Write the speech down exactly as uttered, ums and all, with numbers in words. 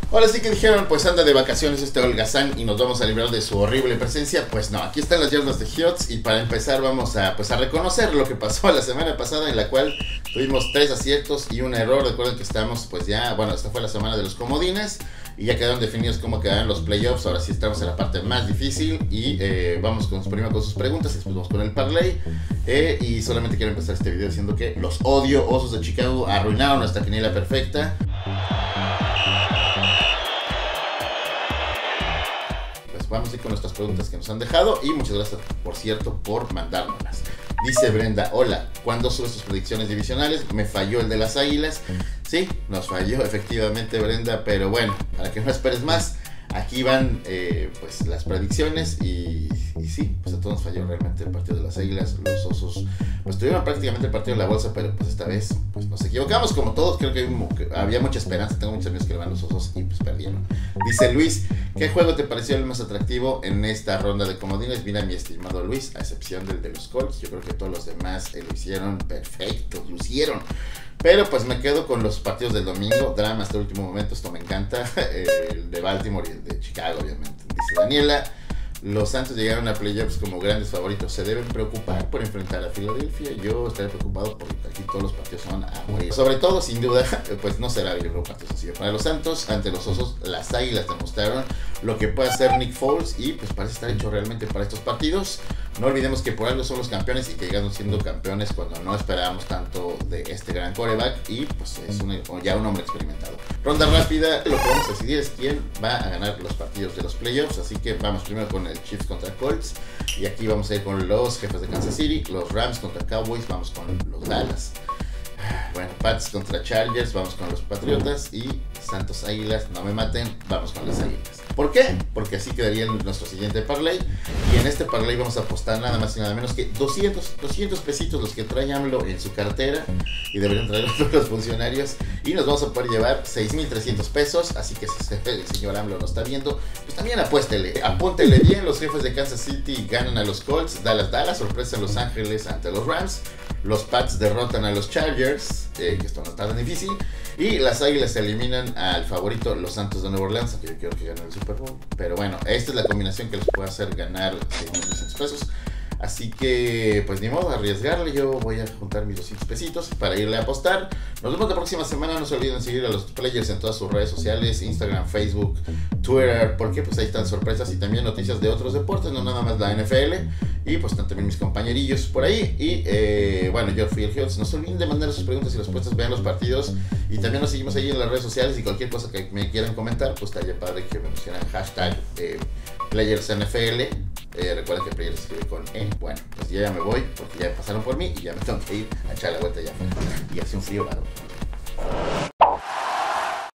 Ahora sí que dijeron, pues anda de vacaciones este holgazán y nos vamos a librar de su horrible presencia. Pues no, aquí están las yardas de Hiots y para empezar vamos a, pues, a reconocer lo que pasó la semana pasada, en la cual tuvimos tres aciertos y un error. Recuerden que estamos pues ya, bueno, esta fue la semana de los comodines y ya quedaron definidos cómo quedarán los playoffs. Ahora sí estamos en la parte más difícil y eh, vamos con, primero con sus preguntas y después vamos con el parlay. Eh, y solamente quiero empezar este video diciendo que los odio, Osos de Chicago arruinaron nuestra quiniela perfecta. Vamos a ir con nuestras preguntas que nos han dejado y muchas gracias, por cierto, por mandárnoslas. Dice Brenda, hola, ¿cuándo subes tus predicciones divisionales? Me falló el de las Águilas. Sí, nos falló efectivamente, Brenda, pero bueno, para que no esperes más, aquí van eh, pues las predicciones y, y sí, pues a todos nos falló realmente el partido de las Águilas. Los Osos pues tuvieron prácticamente el partido de la bolsa, pero pues esta vez pues nos equivocamos como todos. Creo que, que había mucha esperanza, tengo muchos amigos que le van los Osos y pues perdieron. Dice Luis, ¿qué juego te pareció el más atractivo en esta ronda de comodines? Mira, mi estimado Luis, a excepción del de los Colts, yo creo que todos los demás eh, lo hicieron perfecto, lo hicieron. Pero pues me quedo con los partidos del domingo, drama hasta el último momento, esto me encanta, el de Baltimore y el de Chicago, obviamente. Dice Daniela, los Santos llegaron a playoffs como grandes favoritos, ¿se deben preocupar por enfrentar a Filadelfia? Yo estaré preocupado porque aquí todos los partidos son a morir. Sobre todo, sin duda, pues no será bien un partido sencillo para los Santos. Ante los Osos, las Águilas demostraron lo que puede hacer Nick Foles y pues parece estar hecho realmente para estos partidos. No olvidemos que por algo son los campeones y que llegaron siendo campeones cuando no esperábamos tanto de este gran quarterback y pues es un, ya un hombre experimentado. Ronda rápida, lo que vamos a decidir es quién va a ganar los partidos de los playoffs, así que vamos primero con el Chiefs contra Colts y aquí vamos a ir con los Jefes de Kansas City, los Rams contra Cowboys, vamos con los Dallas. Bueno, Pats contra Chargers, vamos con los Patriotas y Santos Águilas, no me maten, vamos con las Águilas. ¿Por qué? Porque así quedaría nuestro siguiente parlay y en este parlay vamos a apostar nada más y nada menos que doscientos, doscientos pesitos los que trae AMLO en su cartera y deberían traer todos los funcionarios y nos vamos a poder llevar seis mil trescientos pesos, así que si el señor AMLO nos está viendo, pues también apuéstele, apúntele bien. Los Jefes de Kansas City ganan a los Colts, Dallas, Dallas, sorpresa en Los Ángeles ante los Rams, los Pats derrotan a los Chargers, eh, que esto no está tan difícil, y las Águilas eliminan al favorito los Santos de Nueva Orleans, aunque yo quiero que ganen el Super Bowl, pero bueno, esta es la combinación que les puede hacer ganar seis mil trescientos pesos. Así que, pues ni modo, arriesgarle. Yo voy a juntar mis doscientos pesitos para irle a apostar. Nos vemos la próxima semana. No se olviden seguir a los players en todas sus redes sociales, Instagram, Facebook, Twitter, porque pues ahí están sorpresas y también noticias de otros deportes, no nada más la N F L. Y pues están también mis compañerillos por ahí. Y eh, bueno, yo fui el Hiots. No se olviden de mandar sus preguntas y respuestas, vean los partidos. Y también nos seguimos ahí en las redes sociales y cualquier cosa que me quieran comentar, pues estaría padre que me mencionan hashtag eh, PlayersNFL. Eh, recuerden que Players se escribe con E. Bueno, pues yo ya me voy porque ya pasaron por mí y ya me tengo que ir a echar la vuelta allá afuera. Y hace un frío, ¿verdad?